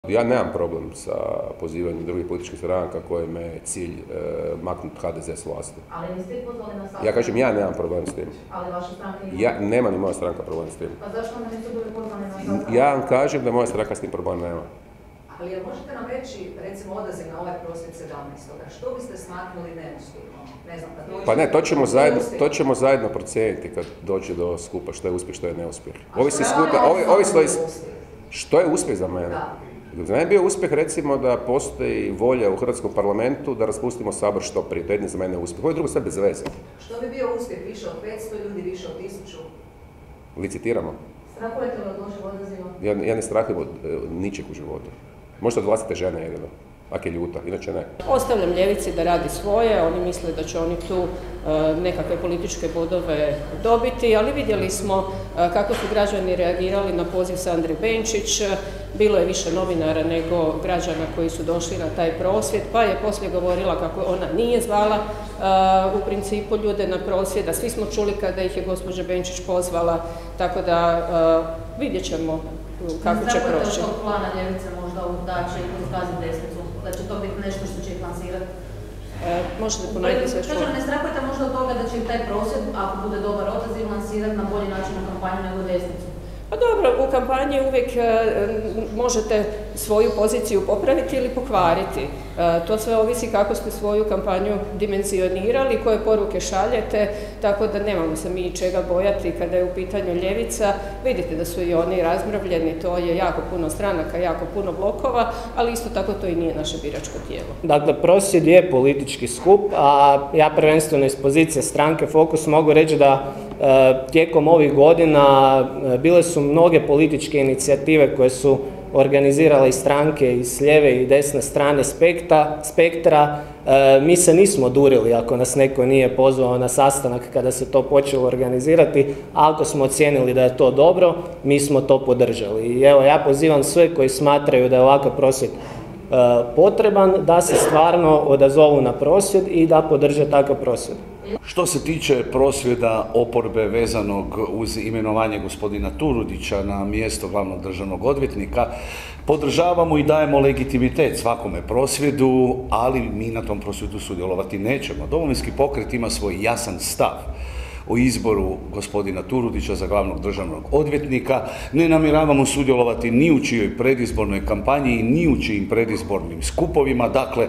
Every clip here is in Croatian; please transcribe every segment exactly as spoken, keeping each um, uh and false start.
Ja nemam problem sa pozivanjem drugih političkih stranaka kojima je cilj e, maknuti ha de ze s vlasti. Ali niste ih pozvali na sastanak? Ja kažem, ja nemam problem s tim. Ali vaša stranka ima? Ja, nema ni moja stranka problem s tim. Pa zašto onda niste bili pozvani na sastanak? Ja vam kažem da moja stranka s tim problem nema. Ali jel možete nam reći, recimo, odaziv na ovaj prosvjed sedamnaestog Što biste smatrali neuspjehom? Ne znam, kad dođe... Pa ne, to ćemo zajedno, to ćemo zajedno procijeniti kad dođe do skupa što je uspjeh, što je neuspjeh. Ovi se skupa, ovi, ovi svoji... Što je uspjeh za mene? Da. Za mene je bio uspjeh, recimo, da postoji volja u Hrvatskom parlamentu da raspustimo Sabor što prije. To je jedni za mene uspjeh. Ovo je drugo sve bez veze. Što bi bio uspjeh? Više od petsto ljudi, više od tisuću? Licitiramo. Strahujete li od lošeg odaziva? Ja, ja ne strahujem od e, ničeg u životu. Možda od vlastite žene jedino, ako je ljuta, inače ne. Ostavljam ljevici da radi svoje, oni misle da će oni tu e, nekakve političke bodove dobiti, ali vidjeli smo e, kako su građani reagirali na poziv Sandre Benčić. Bilo je više novinara nego građana koji su došli na taj prosvjed, pa je poslije govorila kako ona nije zvala uh, u principu ljude na prosvjed, a svi smo čuli kada ih je gospođa Benčić pozvala, tako da uh, vidjet ćemo kako će proći. Strahujete od tog plana ljevice možda da će ih izgaziti desnicu, da će to biti nešto što će ih lansirati? Uh, možete ponoviti sve što? Kažem, ne strahujete možda od toga da će taj prosvjed, ako bude dobar odaziv, lansirati na bolji način na kampanju nego desnicu? Pa dobro, u kampanji uvijek e, možete svoju poziciju popraviti ili pokvariti. E, to sve ovisi kako ste svoju kampanju dimenzionirali, koje poruke šaljete, tako da nemamo se mi čega bojati kada je u pitanju ljevica. Vidite da su i oni razmrvljeni, to je jako puno stranaka, jako puno blokova, ali isto tako to i nije naše biračko tijelo. Dakle, prosvjed je politički skup, a ja prvenstveno iz pozicije stranke Fokus mogu reći da e, tijekom ovih godina e, bile su mnoge političke inicijative koje su organizirale i stranke i s lijeve i desne strane spektra. spektra. E, mi se nismo durili ako nas neko nije pozvao na sastanak kada se to počelo organizirati, a ako smo ocijenili da je to dobro, mi smo to podržali. I evo, ja pozivam sve koji smatraju da je ovakav prosvjed e, potreban, da se stvarno odazovu na prosvjed i da podrže takav prosvjed. Što se tiče prosvjeda oporbe vezanog uz imenovanje gospodina Turudića na mjesto glavnog državnog odvjetnika, podržavamo i dajemo legitimitet svakome prosvjedu, ali mi na tom prosvjedu sudjelovati nećemo. Domovinski pokret ima svoj jasan stav o izboru gospodina Turudića za glavnog državnog odvjetnika. Ne namjeravamo sudjelovati ni u čijoj predizbornoj kampanji i ni u čijim predizbornim skupovima. Dakle,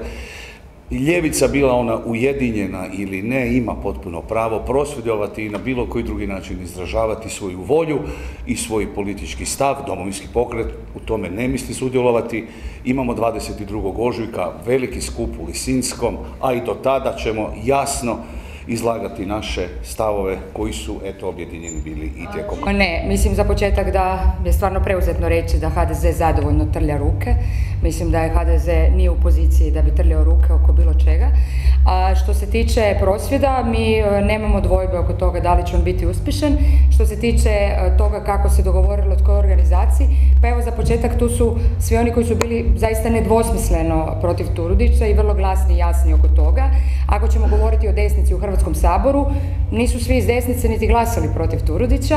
ljevica bila ona ujedinjena ili ne, ima potpuno pravo prosvjedovati i na bilo koji drugi način izražavati svoju volju i svoj politički stav. Domovinski pokret u tome ne misli sudjelovati. Imamo dvadeset drugog ožujka veliki skup u Lisinskom, a i do tada ćemo jasno izlagati naše stavove koji su, eto, objedinjeni bili i tijekom... Ne, mislim za početak da je stvarno preuzetno reći da ha de ze zadovoljno trlja ruke. Mislim da je ha de ze nije u poziciji da bi trljao ruke oko bilo čega. A što se tiče prosvjeda, mi nemamo dvojbe oko toga da li će on biti uspješan. Što se tiče toga kako se dogovorilo od koje organizaciji, pa evo za početak tu su svi oni koji su bili zaista nedvosmisleno protiv Turudića i vrlo glasni i jasni oko toga. Ako ćemo govoriti o desnici u Hrvatskom saboru, nisu svi iz desnice niti glasali protiv Turudića.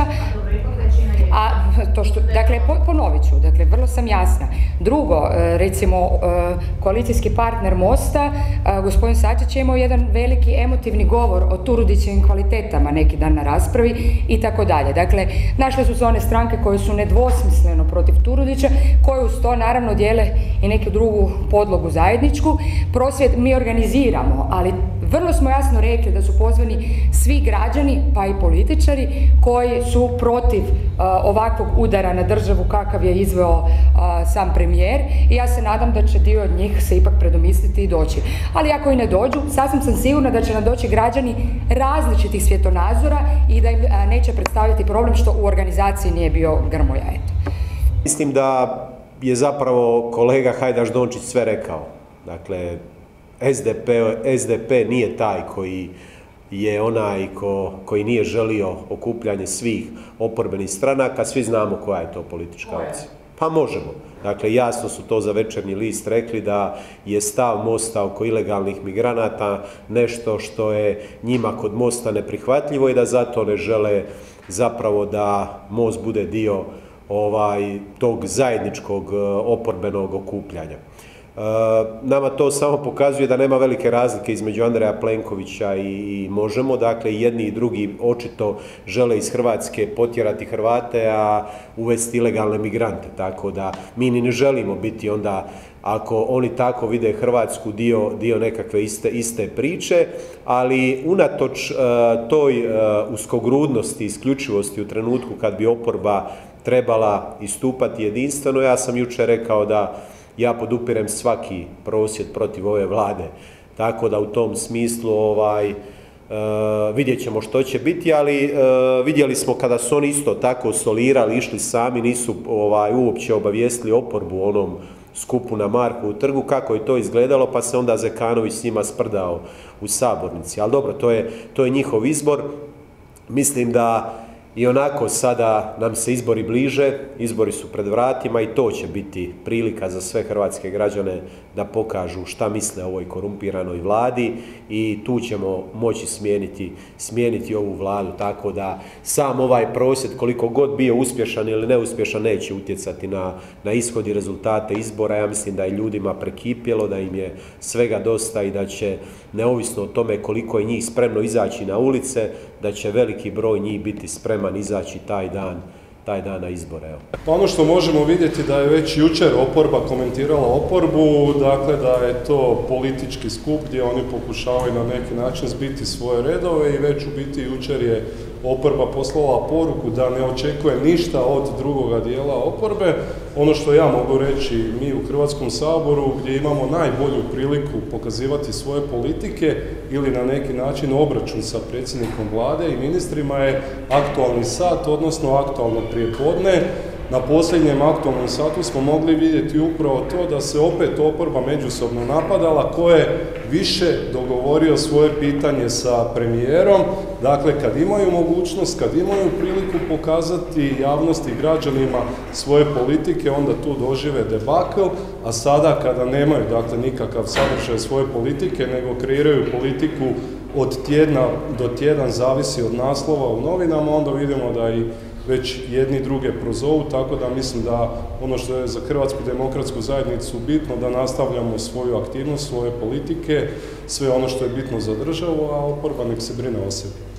A to što, dakle, ponovit ću, dakle, vrlo sam jasna. Drugo, recimo, koalicijski partner Mosta, gospodin Sačić je imao jedan veliki emotivni govor o Turudićevim kvalitetama neki dan na raspravi i tako dalje. Dakle, našle su se one stranke koje su nedvosmisleno protiv Turudića, koje uz to naravno dijele i neku drugu podlogu zajedničku. Prosvjed mi organiziramo, ali vrlo smo jasno rekli da su pozvani svi građani, pa i političari, koji su protiv uh, ovakvog udara na državu kakav je izveo uh, sam premijer, i ja se nadam da će dio od njih se ipak predomisliti i doći. Ali ako i ne dođu, sasvim sam sigurna da će nam doći građani različitih svjetonazora i da im uh, neće predstavljati problem što u organizaciji nije bio Grmoja. Eto. Mislim da je zapravo kolega Hajdaš Dončić sve rekao. Dakle, es de pe, es de pe nije taj koji je onaj ko, koji nije želio okupljanje svih oporbenih stranaka. Svi znamo koja je to politička opcija. Pa možemo. Dakle, jasno su to za Večernji list rekli da je stav Mosta oko ilegalnih migranata nešto što je njima kod Mosta neprihvatljivo i da zato ne žele zapravo da Most bude dio ovaj, tog zajedničkog oporbenog okupljanja. Nama to samo pokazuje da nema velike razlike između Andreja Plenkovića i Možemo, dakle jedni i drugi očito žele iz Hrvatske potjerati Hrvate, a uvesti ilegalne migrante, tako da mi ni ne želimo biti onda, ako oni tako vide Hrvatsku, dio, dio nekakve iste, iste priče, ali unatoč uh, toj uh, uskogrudnosti, isključivosti u trenutku kad bi oporba trebala istupati jedinstveno, ja sam jučer rekao da ja podupirem svaki prosvjed protiv ove vlade, tako da u tom smislu ovaj, uh, vidjet ćemo što će biti, ali uh, vidjeli smo kada su oni isto tako solirali, išli sami, nisu ovaj, uopće obavijestili oporbu o onom skupu na Markovu trgu, kako je to izgledalo, pa se onda Zekanović s njima sprdao u sabornici. Ali dobro, to je, to je njihov izbor. Mislim da i onako sada nam se izbori bliže, izbori su pred vratima i to će biti prilika za sve hrvatske građane da pokažu šta misle o ovoj korumpiranoj vladi i tu ćemo moći smijeniti, smijeniti ovu vladu, tako da sam ovaj prosvjed, koliko god bio uspješan ili neuspješan, neće utjecati na, na ishod i rezultate izbora. Ja mislim da je ljudima prekipjelo, da im je svega dosta i da će, neovisno o tome koliko je njih spremno izaći na ulice, da će veliki broj njih biti spreman izaći taj dan, taj dan na izbore. Evo. Pa ono što možemo vidjeti da je već jučer oporba komentirala oporbu, dakle da je to politički skup gdje oni pokušavaju na neki način zbiti svoje redove i već u biti jučer je oporba poslala poruku da ne očekuje ništa od drugoga dijela oporbe. Ono što ja mogu reći, mi u Hrvatskom saboru gdje imamo najbolju priliku pokazivati svoje politike ili na neki način obračun sa predsjednikom vlade i ministrima je aktualni sat, odnosno aktualno prijepodne. Na posljednjem aktualnom satu smo mogli vidjeti upravo to da se opet oporba međusobno napadala, ko je više dogovorio svoje pitanje sa premijerom. Dakle, kad imaju mogućnost, kad imaju priliku pokazati javnosti i građanima svoje politike, onda tu dožive debakl, a sada kada nemaju, dakle, nikakav sadržaj svoje politike, nego kreiraju politiku od tjedna do tjedan, zavisi od naslova u novinama, onda vidimo da i već jedni druge prozovu, tako da mislim da ono što je za Hrvatsku demokratsku zajednicu bitno, da nastavljamo svoju aktivnost, svoje politike, sve ono što je bitno za državu, a oporba nek se brine o sebi.